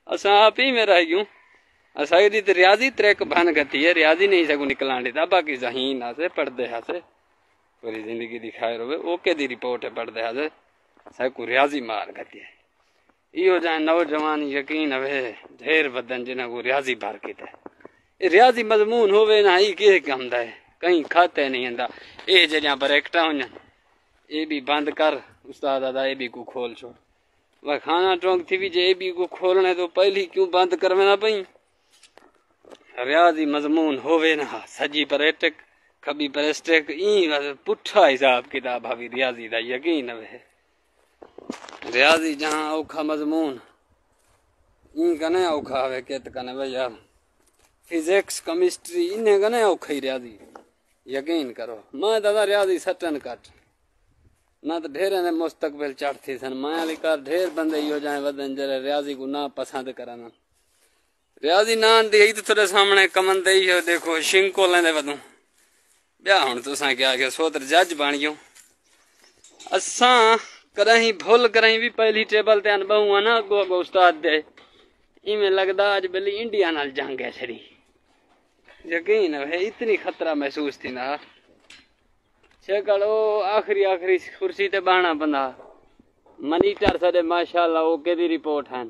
اساں آپ ہی میں رہ گیوں اساں دی تے ریاضی تریک بن گتی ہے ریاضی نہیں سکو نکلان دیتا باقی ذہین ہاسے پڑھدے ہاسے پوری زندگی دی خیر ہوئے اوکے دی رپورٹ ہے پڑھدے ہاسے اساں کو ریاضی مار گتی ہے ایو جائیں نوجوان یقین ہوئے ڈھیر بدن جنہاں کو ریاضی بار کیتا ہے ریاضی مضمون ہوئے نہ ہی کیے کم دا ہے کہیں کھاتے نہیں ہندا اے جڑیاں بریکٹاں ہونیاں اے بھی بند کر استاد آدھا اے بھی کو کھول چھوڑ وہ کھانا ٹرونک تھی بھی جے اے بھی کو کھولنے تو پہلی کیوں بند کرنا پئی ریاضی مضمون ہوئے نہ سجی پریٹک کبھی پرسٹک این پٹھا حساب کتاب ہوئی ریاضی دا یقین ہے ریاضی جہاں اوکھا مضمون این کنے اوکھا ہوئے کہت کنے بھیا فزکس کیمسٹری انہیں کنے اوکھا ہی ریاضی یقین کرو میں دادا ریاضی سٹن کٹ نہ تو ڈھیر نے مستقبل چڑھتی سن میں علی کار ڈھیر بندے ہو جائیں ودن جرے ریاضی کو نہ پسند کرنا ریاضی نہ دی تو تھوڑے سامنے کمن دے ہی دیکھو شنکو لیندے ودوں بیا ہن تساں کیا کہ سوتر جج بن گیو اساں کرہیں بھول کرہیں بھی پہلی ٹیبل تے ان بہو نا اگو استاد دے ایویں لگدا اج بلی انڈیا نال جنگ ہے چھڑی یقین ہے اتنی خطرہ محسوس تھی نا چکلو آخری کرسی تے بہنا بندہ منیٹر سدے ماشاءاللہ اوکے دی رپورٹ ہیں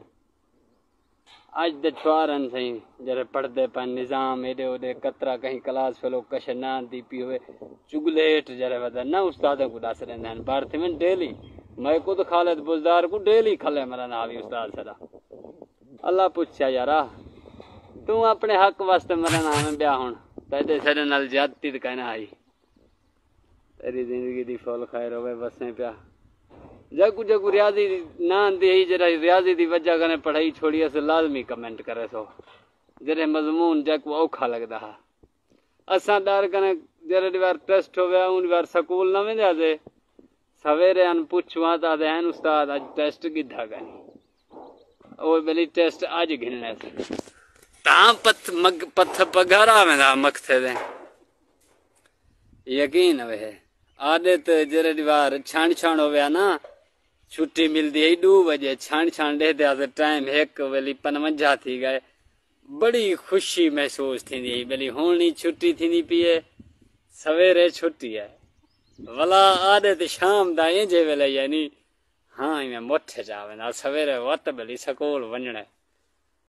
اج دے چھوارن سہیں جرے پڑھدے پن نظام ایڈے اوڈے قطرہ کہیں کلاس فلو کشنان دی پی ہوئے چگلیٹ جرے ودا نہ استادوں کو دس رہے ہیں بارتھ میں ڈیلی میں خود خالد بزدار کو ڈیلی کھلے مرا ناوی استاد سدا اللہ پوچھا یارا تو اپنے حق واسطے مرا نام بیا ہون تیدے سڑے نال زیادتی تے کہنا آئی تیری زندگی دی فول خیر ہوئے بسیں پیا جگو ریاضی نہ دی ہی جرا ریاضی دی وجہ کنے پڑھائی چھوڑی اسے لازمی کمنٹ کرے سو جرے مضمون جگ اوکھا لگدا ہے اساں ڈر کنے جرے دیوار ٹیسٹ ہویا اون دیوار سکول نہ ویندے دے سویرے ان پوچھواں تا دے ہیں استاد اج ٹیسٹ کیدا گنی او بلی ٹیسٹ اج گھننے سے تاں پتھ پگارا میں دا مکھتے دے یقین ہے عادت جرے دیوار چھان ہویا نا چھٹی ملدی ہے 2 بجے چھان دے دے ٹائم 1 ویلی 55 تھی گئے بڑی خوشی محسوس تھی دی بلی ہونی چھٹی تھی دی پیے سویرے چھٹی ہے ولا عادت شام دا جے ویلے یعنی ہاں میں مٹھ جاویں سویرے وقت بلی سکول ونجنے